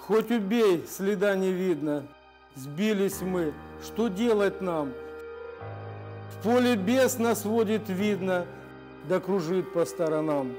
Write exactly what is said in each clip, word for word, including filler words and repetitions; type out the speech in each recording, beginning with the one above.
Хоть убей, следа не видно. Сбились мы, что делать нам? В поле бес нас водит видно, да кружит по сторонам.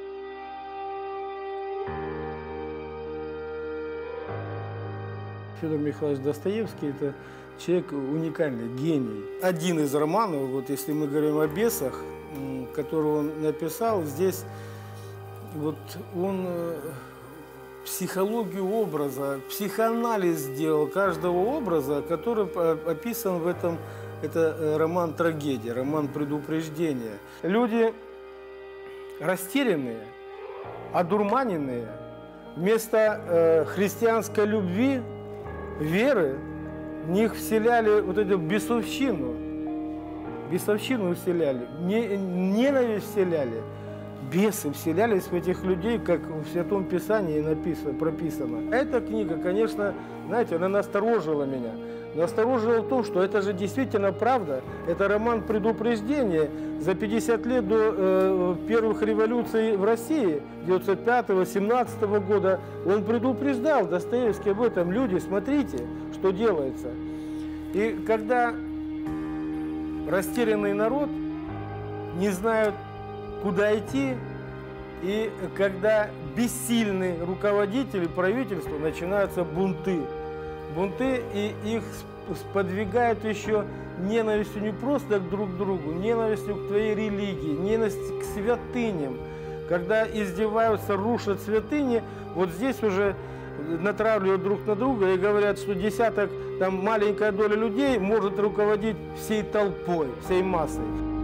Федор Михайлович Достоевский – это человек уникальный, гений. Один из романов, вот если мы говорим о бесах, который он написал, здесь вот он психологию образа, психоанализ сделал каждого образа, который описан в этом, это роман «Трагедия», роман «Предупреждение». Люди растерянные, одурманенные, вместо э, христианской любви, веры, в них вселяли вот эту бесовщину, бесовщину вселяли, не, ненависть вселяли, бесы вселялись в этих людей, как в Святом Писании написано, прописано. Эта книга, конечно, знаете, она насторожила меня. Насторожила в том, что это же действительно правда. Это роман «Предупреждение». За пятьдесят лет до э, первых революций в России, девятьсот пятого — семнадцатого года, он предупреждал, Достоевский, об этом. Люди, смотрите, что делается. И когда растерянный народ не знает, куда идти, и когда бессильные руководители, правительства, начинаются бунты. Бунты, и их сподвигают еще ненавистью не просто друг к другу, ненавистью к твоей религии, ненавистью к святыням. Когда издеваются, рушат святыни, вот здесь уже натравливают друг на друга и говорят, что десяток, там маленькая доля людей может руководить всей толпой, всей массой.